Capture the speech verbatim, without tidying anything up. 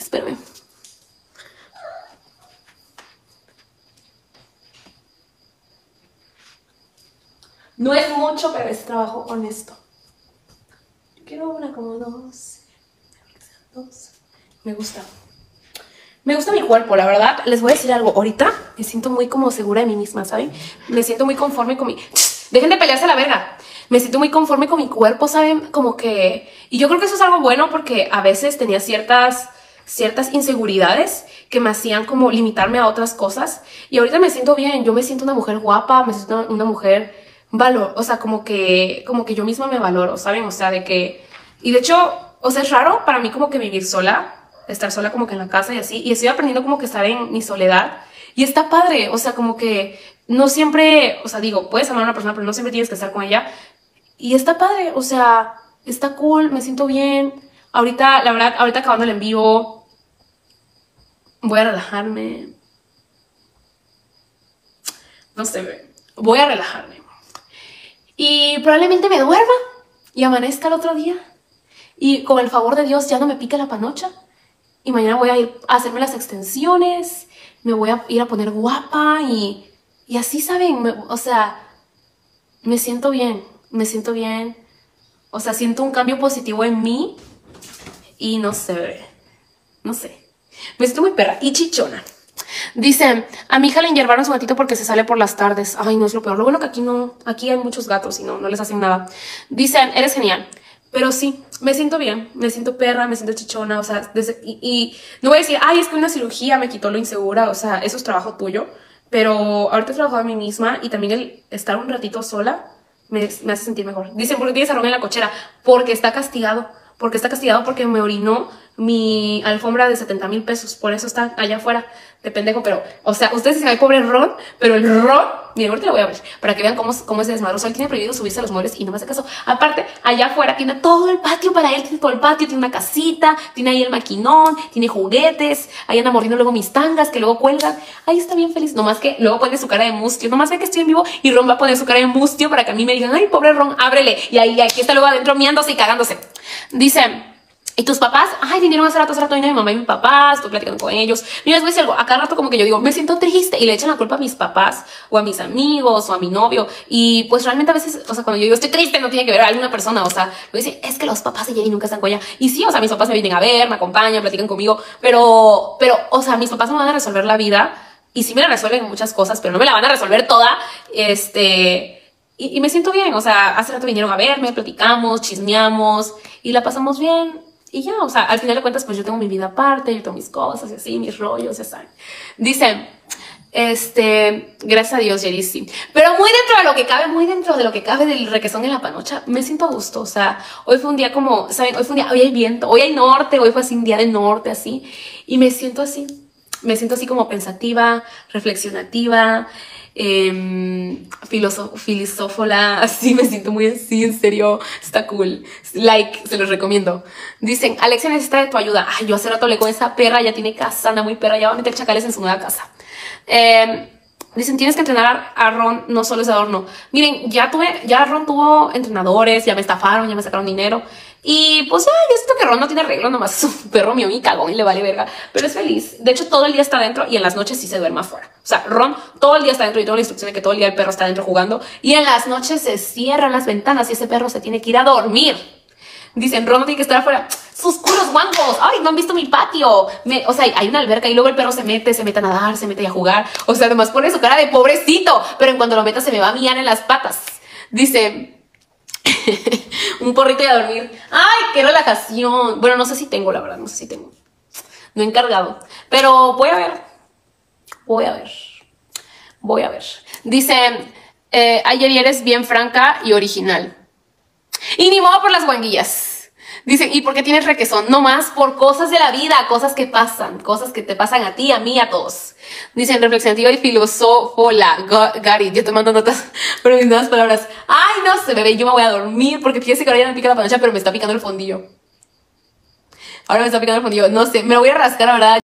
Espérame. No es mucho, pero es trabajo honesto. Yo quiero una como dos. Dos. Me gusta. Me gusta mi cuerpo, la verdad. Les voy a decir algo. Ahorita me siento muy como segura de mí misma, ¿saben? Me siento muy conforme con mi... Dejen de pelearse a la verga. Me siento muy conforme con mi cuerpo, ¿saben? Como que... Y yo creo que eso es algo bueno porque a veces tenía ciertas... ciertas inseguridades que me hacían como limitarme a otras cosas. Y ahorita me siento bien. Yo me siento una mujer guapa, me siento una mujer valor... O sea, como que... Como que yo misma me valoro, ¿saben? O sea, de que... Y de hecho, o sea, es raro para mí como que vivir sola. Estar sola como que en la casa y así. Y estoy aprendiendo como que estar en mi soledad. Y está padre. O sea, como que no siempre... O sea, digo, puedes amar a una persona, pero no siempre tienes que estar con ella. Y está padre. O sea, está cool. Me siento bien. Ahorita, la verdad, ahorita acabando el en vivo, voy a relajarme. No sé, voy a relajarme. Y probablemente me duerma y amanezca el otro día. Y con el favor de Dios ya no me pica la panocha. Y mañana voy a ir a hacerme las extensiones, me voy a ir a poner guapa y, y así, ¿saben? Me, o sea, me siento bien, me siento bien. O sea, siento un cambio positivo en mí y no sé, no sé. Me siento muy perra y chichona. Dicen, a mi hija le enyerbaron su gatito porque se sale por las tardes. Ay, no, es lo peor. Lo bueno que aquí no, aquí hay muchos gatos y no, no les hacen nada. Dicen, eres genial. Pero sí, me siento bien, me siento perra, me siento chichona, o sea, desde, y, y no voy a decir, ay, es que una cirugía me quitó lo insegura, o sea, eso es trabajo tuyo, pero ahorita he trabajado a mí misma y también el estar un ratito sola me, me hace sentir mejor. Dicen, ¿por qué tienes aroma en la cochera? Porque está castigado, porque está castigado porque me orinó mi alfombra de setenta mil pesos, por eso está allá afuera de pendejo, pero, o sea, ustedes dicen, ay, pobre Ron, pero el Ron, miren, ahorita lo voy a ver, para que vean cómo, cómo es desmadroso. Él tiene prohibido subirse a los muebles y no me hace caso. Aparte, allá afuera tiene todo el patio para él, tiene todo el patio, tiene una casita, tiene ahí el maquinón, tiene juguetes, ahí anda mordiendo luego mis tangas que luego cuelgan. Ahí está bien feliz, nomás que luego pone su cara de mustio, nomás ve que estoy en vivo y Ron va a poner su cara de mustio para que a mí me digan, ay, pobre Ron, ábrele, y ahí aquí está luego adentro miándose y cagándose. Dice... ¿Y tus papás? Ay, vinieron hace rato, hace rato vino mi mamá y mi papá, estoy platicando con ellos. Mira, les voy a decir algo, a cada rato como que yo digo, me siento triste y le echan la culpa a mis papás o a mis amigos o a mi novio. Y pues realmente a veces, o sea, cuando yo digo estoy triste no tiene que ver a alguna persona, o sea, voy a decir, es que los papás de Jenny nunca están con ella. Y sí, o sea, mis papás me vienen a ver, me acompañan, platican conmigo, pero, pero, o sea, mis papás no me van a resolver la vida y sí me la resuelven muchas cosas, pero no me la van a resolver toda, este... Y, y me siento bien, o sea, hace rato vinieron a verme, platicamos, chismeamos y la pasamos bien. Y ya, o sea, al final de cuentas, pues yo tengo mi vida aparte, yo tengo mis cosas y así, mis rollos, ya saben. Dicen, este, gracias a Dios, Jerry, sí. Pero muy dentro de lo que cabe, muy dentro de lo que cabe del requesón en la panocha, me siento a gusto. O sea, hoy fue un día como, ¿saben? Hoy fue un día, hoy hay viento, hoy hay norte, hoy fue así un día de norte, así. Y me siento así, me siento así como pensativa, reflexionativa, eh, filosófola, así me siento muy así, en serio, está cool, like, se los recomiendo. Dicen, Alexia necesita de tu ayuda. Ay, yo hace rato le con esa perra, ya tiene casa, anda muy perra, ya va a meter chacales en su nueva casa. Eh, dicen, tienes que entrenar a Ron, no solo es adorno. Miren, ya tuve, ya Ron tuvo entrenadores, ya me estafaron, ya me sacaron dinero. Y pues ya, yo siento que Ron no tiene arreglo, nomás es un perro mío y cagón y le vale verga. Pero es feliz. De hecho, todo el día está adentro y en las noches sí se duerme afuera. O sea, Ron todo el día está adentro y tengo la instrucción de que todo el día el perro está adentro jugando. Y en las noches se cierran las ventanas y ese perro se tiene que ir a dormir. Dicen, Ron no tiene que estar afuera. Sus culos guangos. Ay, no han visto mi patio. Me, o sea, hay una alberca y luego el perro se mete, se mete a nadar, se mete a jugar. O sea, además pone su cara de pobrecito. Pero en cuanto lo meta se me va a miar en las patas. Dice... un porrito y a dormir. Ay, qué relajación. Bueno, no sé si tengo, la verdad, no sé si tengo. No he encargado. Pero voy a ver. Voy a ver. Voy a ver. Dice, eh, ayer eres bien franca y original. Y ni modo por las guanguillas. Dicen, ¿y por qué tienes requesón? No más por cosas de la vida, cosas que pasan, cosas que te pasan a ti, a mí, a todos. Dicen, reflexiva y filosófola. Gary, yo te mando notas, pero mis nuevas palabras. Ay, no sé, bebé, yo me voy a dormir porque fíjese que ahora ya me pica la panocha, pero me está picando el fondillo. Ahora me está picando el fondillo. No sé, me lo voy a rascar, la verdad.